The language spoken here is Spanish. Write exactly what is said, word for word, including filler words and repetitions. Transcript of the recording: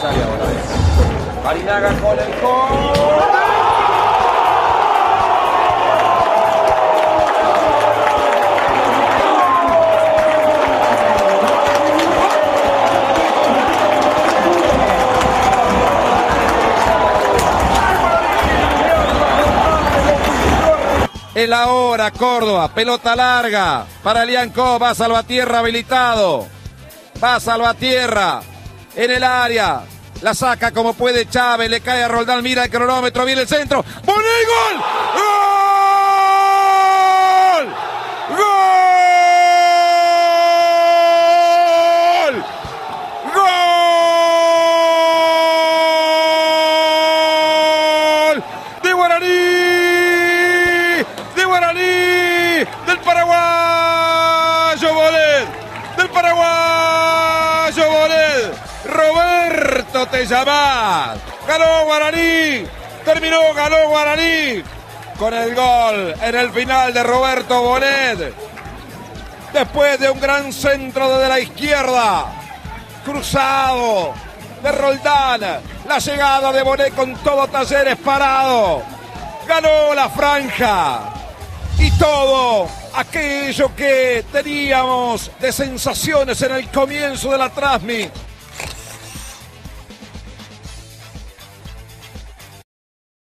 sale ahora. Barinaga con el gol. Es la hora, Córdoba, pelota larga para Liancó, va Salvatierra habilitado, va Salvatierra en el área, la saca como puede Chávez, le cae a Roldán, mira el cronómetro, viene el centro, ¡pone el gol! ¡Gol! ¡Gol! ¡Gol! ¡De Guaraní! Del paraguayo Bolet, del paraguayo Bolet, Roberto te llamás, ganó Guaraní, terminó, ganó Guaraní, con el gol en el final de Roberto Bolet, después de un gran centro desde la izquierda, cruzado de Roldán, la llegada de Bolet con todo Talleres parado, ganó la franja. Y todo aquello que teníamos de sensaciones en el comienzo de la transmisión